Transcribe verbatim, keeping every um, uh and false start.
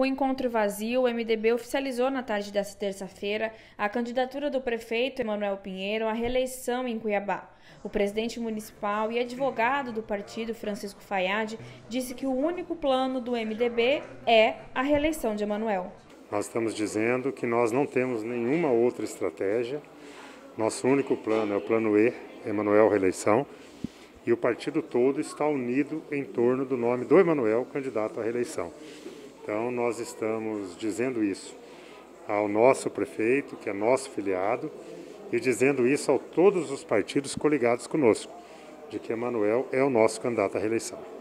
Com o encontro vazio, o M D B oficializou na tarde desta terça-feira a candidatura do prefeito Emanuel Pinheiro à reeleição em Cuiabá. O presidente municipal e advogado do partido, Francisco Fayad, disse que o único plano do M D B é a reeleição de Emanuel. Nós estamos dizendo que nós não temos nenhuma outra estratégia. Nosso único plano é o plano E, Emanuel reeleição, e o partido todo está unido em torno do nome do Emanuel, candidato à reeleição. Então, nós estamos dizendo isso ao nosso prefeito, que é nosso filiado, e dizendo isso a todos os partidos coligados conosco, de que Emanuel é o nosso candidato à reeleição.